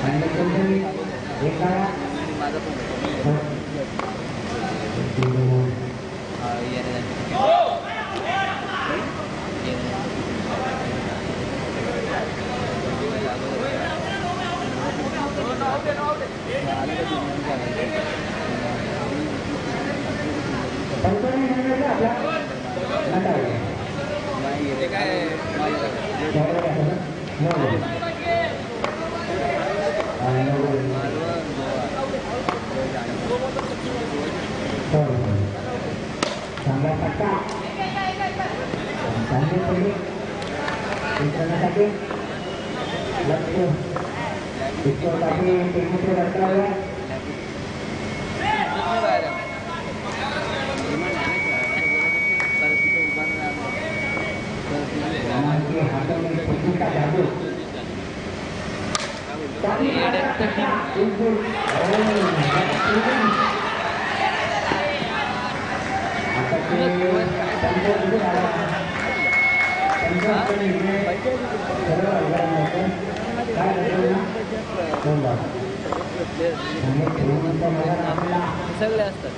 सगळे असतात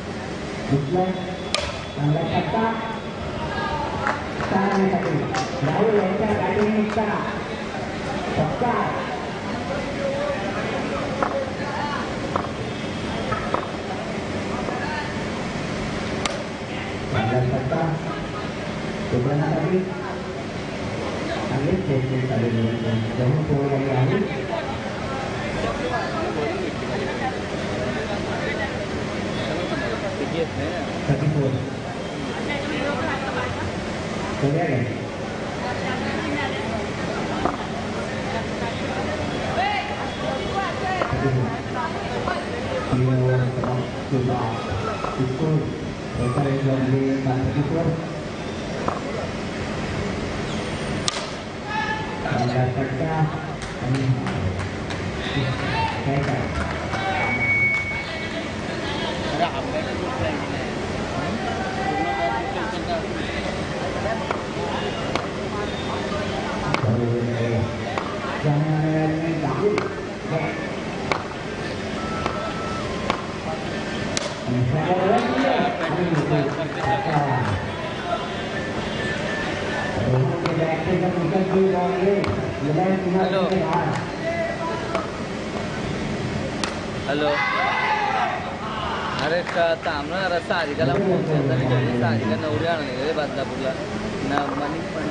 हॅलो अरे का थांबणार रस्ता सारिकाला फोन केला मी सारिका नवरी आणले रे बदलापूरला ना मनीष पण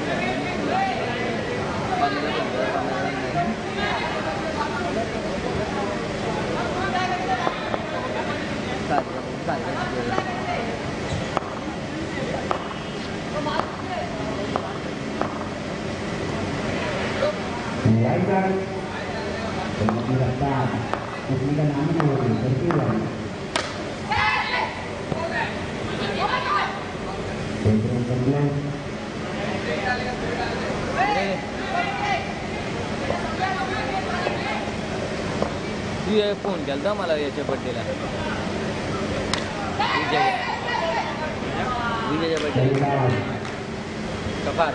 फोन केला मला याच्या बड्डेला विजयच्या बड्डेला कपार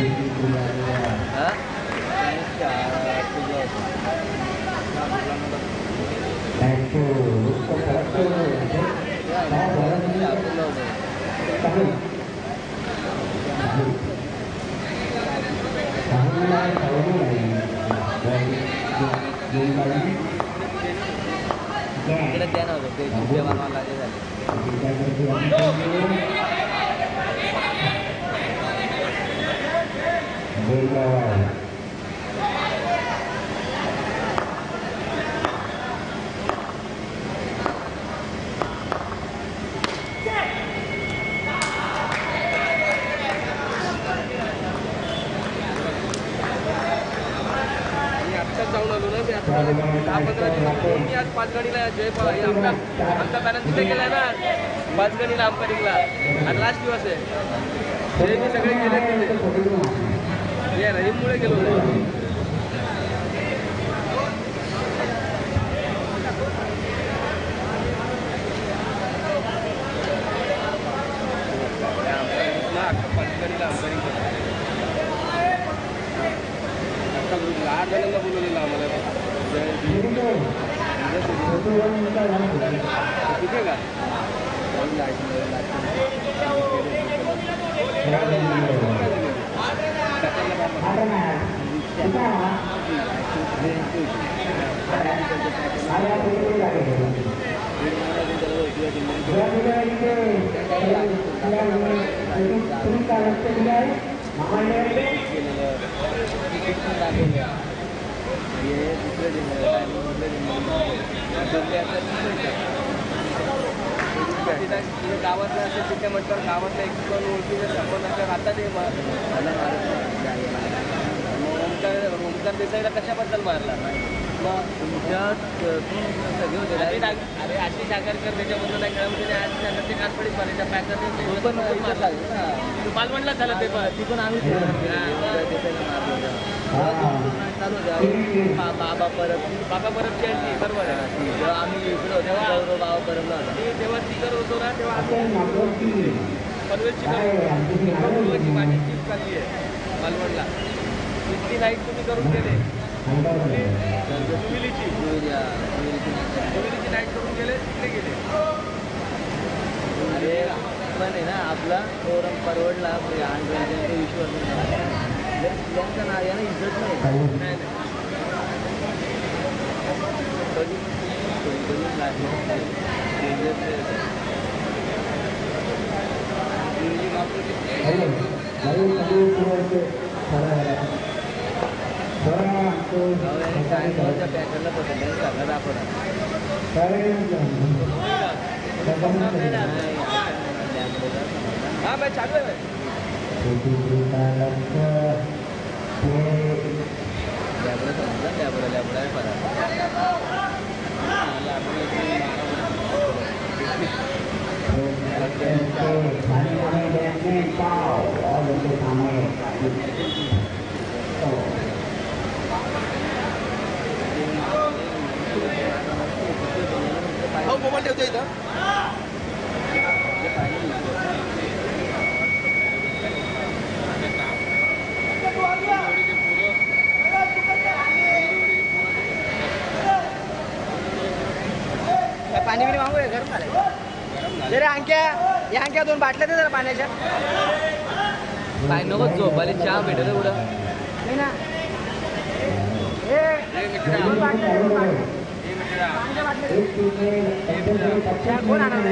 इकडे द्या नव्हतं ते जेवण लागले झाले मी आज 5 गाडीला जय आमचा पॅनल तिथे गेलाय ना 5 गाडीला अंपायरिंगला आज लास्ट दिवस आहे ते मी सगळे गेले तिथे रहीममुळे गेलो गाडीला अंपायरिंग करतो 8 जणांना बोलवलेलं आम्हाला तिथे का गावातलं असेल तिथे म्हटलं गावातलं एक दोन ओळखीचे संबंध असतात आता ते ओमकार देसाईला कशाबद्दल मारला मग तुमच्यात सगळे होते अरे आशिष आगरकर त्याच्याबद्दल नाही खेळामध्ये आशिष आगरचे कानपडीच मारायच्या पॅकर पण तू मालवणलाच झालं ते पण ती पण आम्ही चालू बाबा परब यांची बरोबर आहे जेव्हा आम्ही इकडे होतो बाबा परबला होता तेव्हा तिकर होतो ना तेव्हा पनवेलची माझी चीप चालली आहे मालवणला इतकी नाईट तुम्ही करून गेले कोविलीची नाईट करून गेले तिकडे गेले अरे पण आहे ना आपला प्रोग्राम परवडला विश्वास यांचं नाव याला इज्जत नाही पॅकरला पकडलं सगळं दाखवणार हाँ मैं चालू है मोबाईल ठेवतो इथं पाणी बिणी मागू गरम झालं जरा अंक्या दोन बाटल्या दे जरा पाण्याच्या काय नको झोपायला चहा भेटत एवढं नाही ना कोण आणणार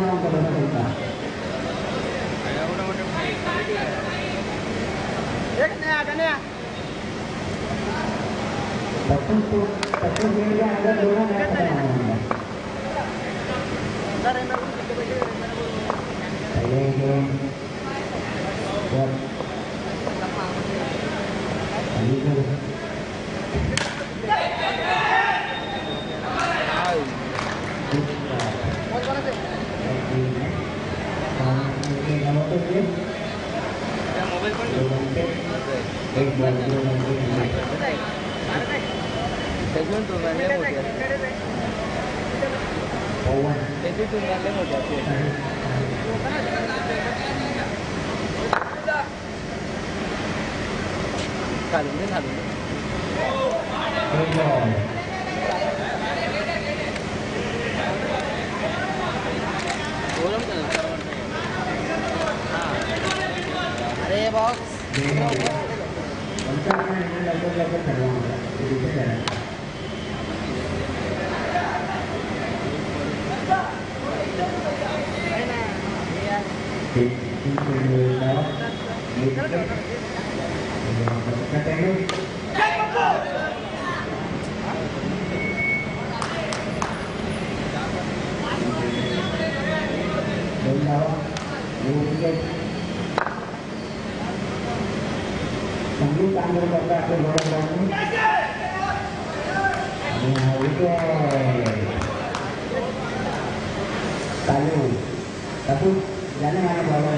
मोबाईल पण त्याच्यातून टुर्नामेंट मोठी त्याची टुर्नामेंट मोठी असते घालून दे अरे बॉक्स संगीत चांगलं करता आपले बरोबर चालू तू जाने माने बाबा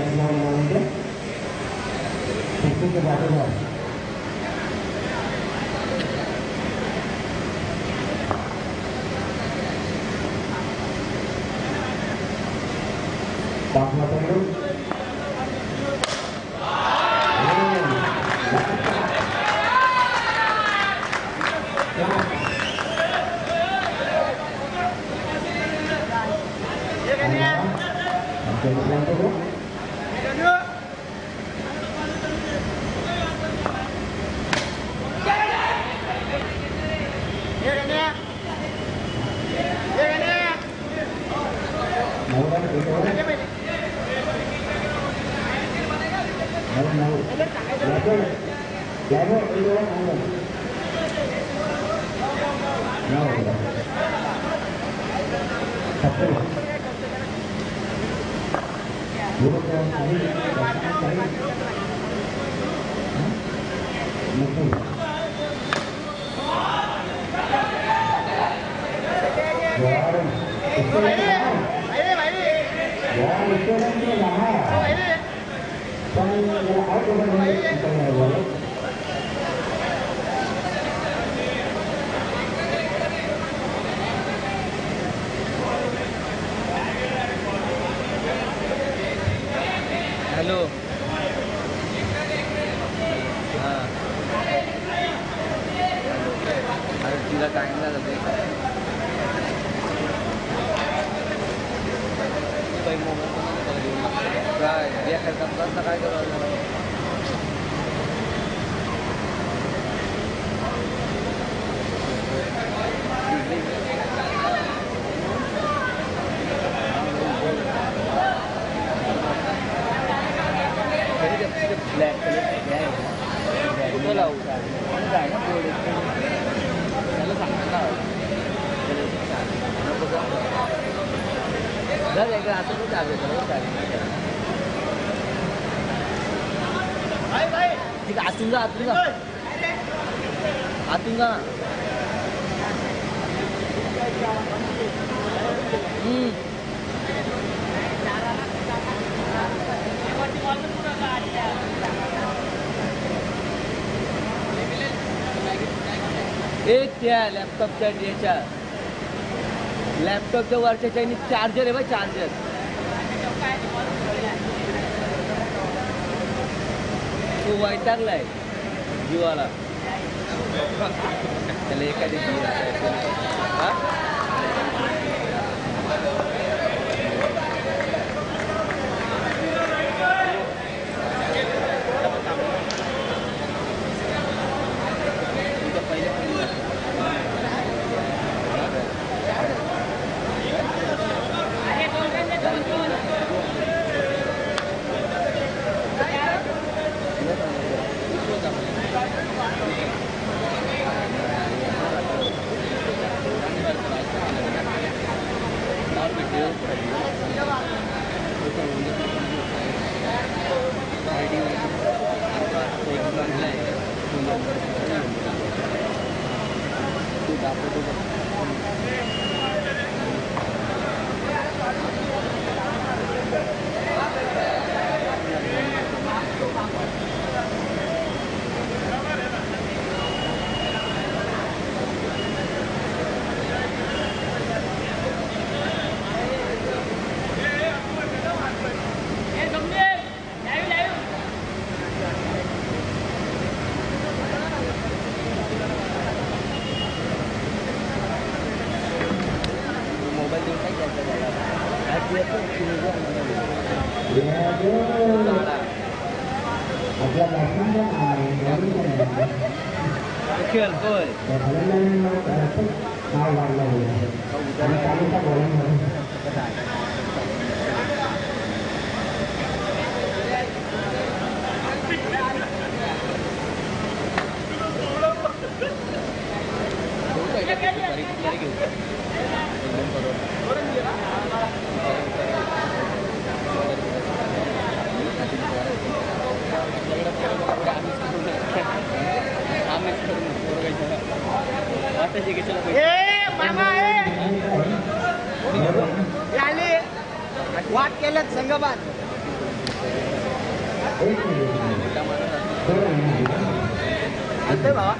के बाजूला बाबा हॅलो हां अरे तिला टाईम लागला काही मोबाईल काय या करता काय करावं ब्लॅक कलर कुठं लावू काय ना बोर्ड त्याला सांगणार ना का आता कुठे ठीक आहे आतून जा आतून जा आतून जा एक त्या लॅपटॉपच्या याच्या लॅपटॉपच्या वरच्या चायनी चार्जर आहे बा चार्जर तो वैतागलाय जीवाला त्याला एखादी वाट केल्यात संगबाद भावा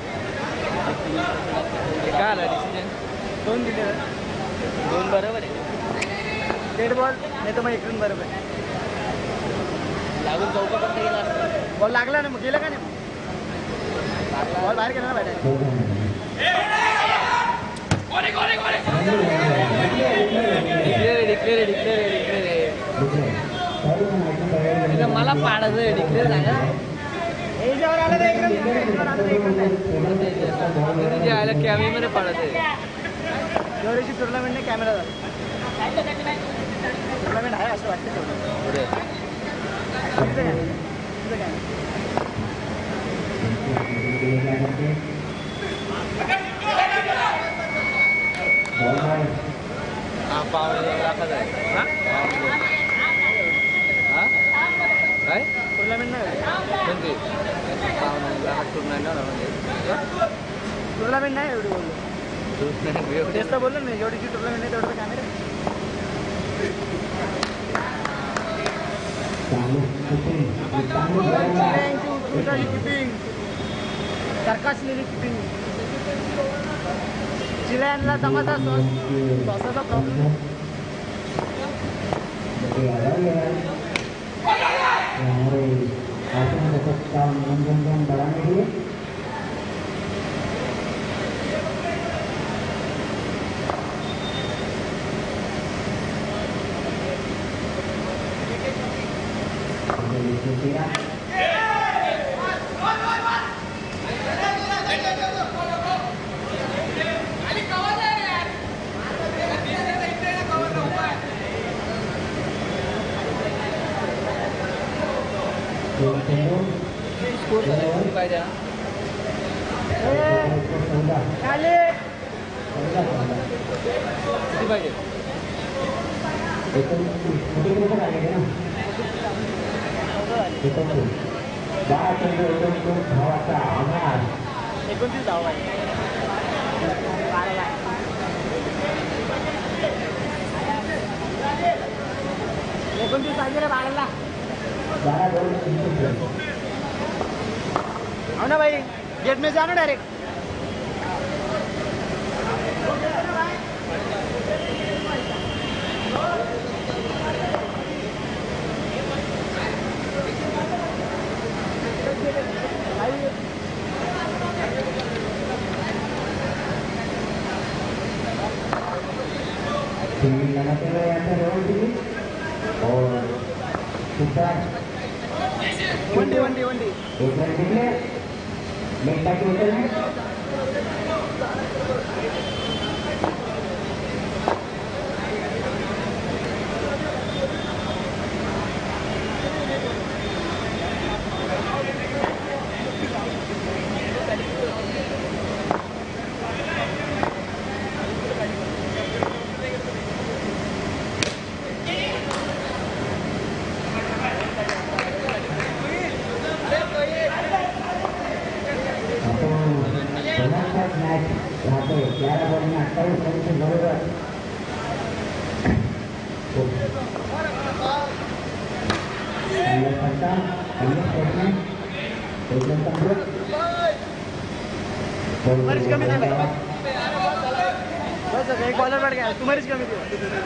काय आला डिसिजन दोन दिले दोन बरोबर आहे डेड बॉल नाही तर मग इकडून बरोबर आहे लागून चौकापर्यंत गेला असता बॉल लागला ना मग गेलं का नाही बॉल बाहेर गेला ना बाहेर डिक्लेअर पाडायचं डिक्लेअर सांगा कॅमेऱ्यामध्ये पाडायचं एवढ्याची टुर्नामेंट नाही कॅमेरा झाला टुर्नामेंट आहे असं वाटतं पुढे हा पावणे लाखाचा आहे काय टुर्नामेंट नाही कोणती पावणे लाख टुर्नामेंट टुर्नामेंट नाही एवढी बोललो तेच तर बोललो मी एवढीची टुर्नामेंट नाही तेवढं कॅमेरा किपिंग सरकासलेली किपिंग चिल्यांना जमाचा सॉसाचा प्रॉब्लेम हमारे आत्म का मनोरंजन बढ़ाने के लिए स्कोर पाहिजे किती पाहिजे आभार 29 धावा आहे 29 पाहिजे रे बाळाला हो ना भाई गेट में जाना डायरेक्ट लगाते हुए यहाँ से और ऊपर वंडी वंडी वंडी एक मिनट निकले मेटा के होटल में यहाँ पे 11 बॉल में 28 रन की जरूरत तुम्हारीच कमी नाही भाई बस एक बॉलर बैठ गया तुम्हारीच कमी थी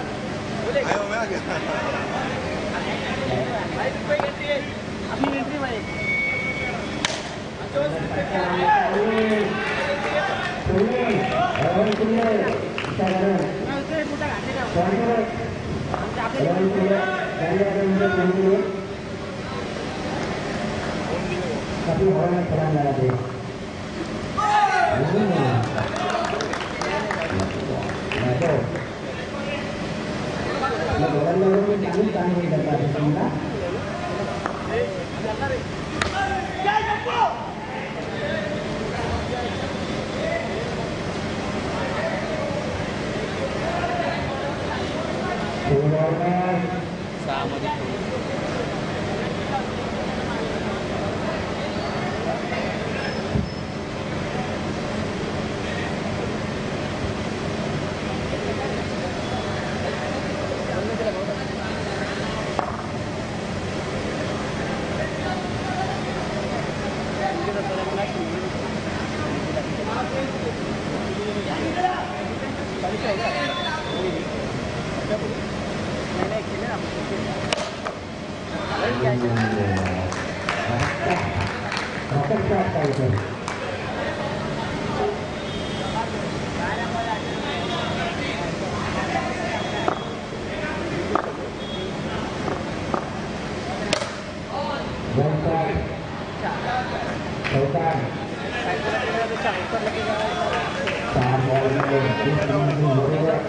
अपनी एंट्री भाई काफी हवा में खराब लगा दे काम नहीं करता 4 बॉलमध्ये 30 रन बरोबर.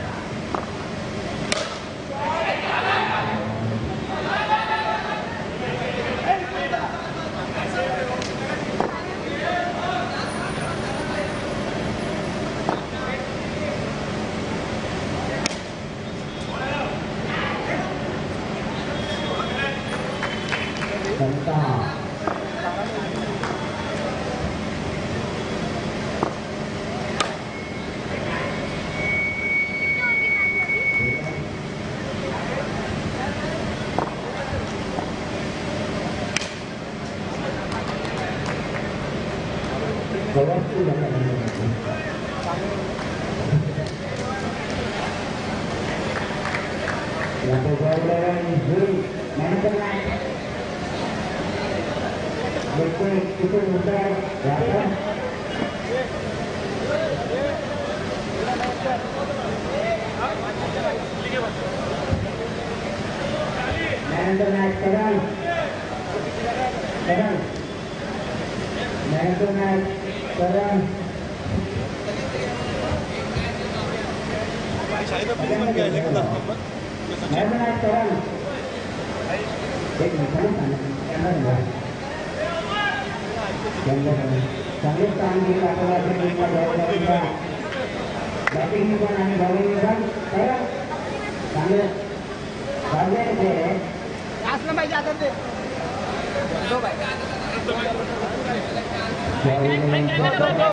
असलं पाहिजे आता ते Ball